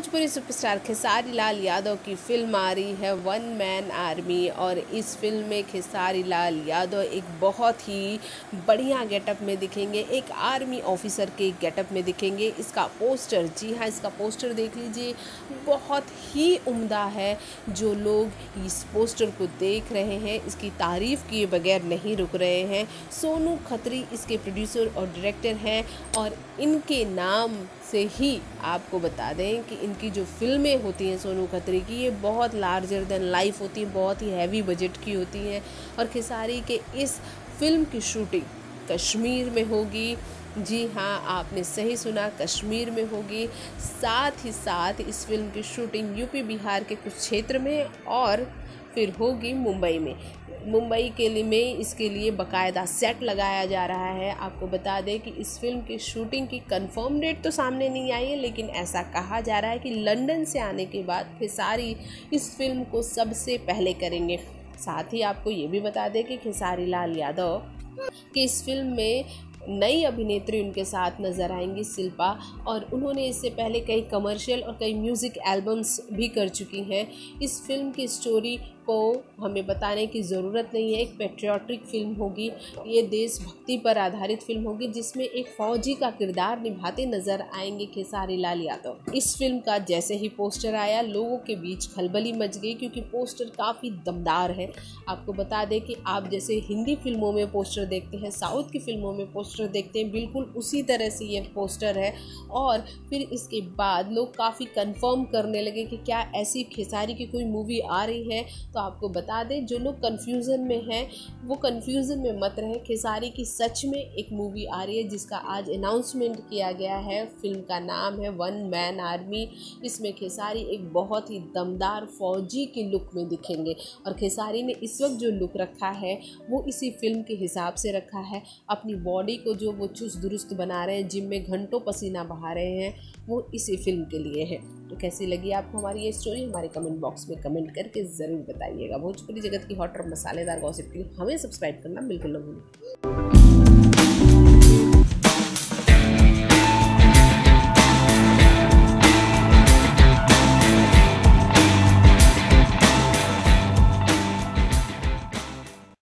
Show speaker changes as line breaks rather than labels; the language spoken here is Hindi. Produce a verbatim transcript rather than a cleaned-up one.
भोजपुरी सुपरस्टार खेसारी लाल यादव की फिल्म आ रही है वन मैन आर्मी। और इस फिल्म में खेसारी लाल यादव एक बहुत ही बढ़िया गेटअप में दिखेंगे, एक आर्मी ऑफिसर के गेटअप में दिखेंगे। इसका पोस्टर, जी हाँ, इसका पोस्टर देख लीजिए, बहुत ही उम्दा है। जो लोग इस पोस्टर को देख रहे हैं, इसकी तारीफ़ किए बगैर नहीं रुक रहे हैं। सोनू खत्री इसके प्रोड्यूसर और डायरेक्टर हैं और इनके नाम से ही आपको बता दें कि इनकी जो फिल्में होती हैं सोनू खत्री की, ये बहुत लार्जर देन लाइफ होती हैं, बहुत ही हैवी बजट की होती हैं। और खेसारी के इस फिल्म की शूटिंग कश्मीर में होगी। जी हाँ, आपने सही सुना, कश्मीर में होगी। साथ ही साथ इस फिल्म की शूटिंग यूपी बिहार के कुछ क्षेत्र में और फिर होगी मुंबई में। मुंबई के लिए में इसके लिए बाकायदा सेट लगाया जा रहा है। आपको बता दें कि इस फिल्म की शूटिंग की कंफर्म डेट तो सामने नहीं आई है, लेकिन ऐसा कहा जा रहा है कि लंदन से आने के बाद खेसारी इस फिल्म को सबसे पहले करेंगे। साथ ही आपको ये भी बता दें कि खेसारी लाल यादव कि इस फिल्म में नई अभिनेत्री उनके साथ नज़र आएंगी, शिल्पा, और उन्होंने इससे पहले कई कमर्शियल और कई म्यूज़िक एल्बम्स भी कर चुकी हैं। इस फिल्म की स्टोरी को हमें बताने की ज़रूरत नहीं है। एक पेट्रियाटिक फिल्म होगी, ये देशभक्ति पर आधारित फिल्म होगी, जिसमें एक फ़ौजी का किरदार निभाते नज़र आएंगे खेसारी लाल यादव। इस फिल्म का जैसे ही पोस्टर आया, लोगों के बीच खलबली मच गई, क्योंकि पोस्टर काफ़ी दमदार है। आपको बता दें कि आप जैसे हिंदी फिल्मों में पोस्टर देखते हैं, साउथ की फिल्मों में पोस्टर देखते हैं, बिल्कुल उसी तरह से ये पोस्टर है। और फिर इसके बाद लोग काफ़ी कंफर्म करने लगे कि क्या ऐसी खेसारी की कोई मूवी आ रही है। तो आपको बता दें, जो लोग कंफ्यूजन में हैं वो कंफ्यूजन में मत रहें। खेसारी की सच में एक मूवी आ रही है, जिसका आज अनाउंसमेंट किया गया है। फिल्म का नाम है वन मैन आर्मी। इसमें खेसारी एक बहुत ही दमदार फौजी की लुक में दिखेंगे। और खेसारी ने इस वक्त जो लुक रखा है वो इसी फिल्म के हिसाब से रखा है। अपनी बॉडी को जो वो चुस्त दुरुस्त बना रहे हैं, जिम में घंटों पसीना बहा रहे हैं, वो इसी फिल्म के लिए है। तो कैसी लगी आपको हमारी ये स्टोरी, हमारे कमेंट बॉक्स में कमेंट करके ज़रूर बताइएगा। भोजपुरी जगत की हॉट और मसालेदार गॉसिप के लिए हमें सब्सक्राइब करना बिल्कुल न भूलें।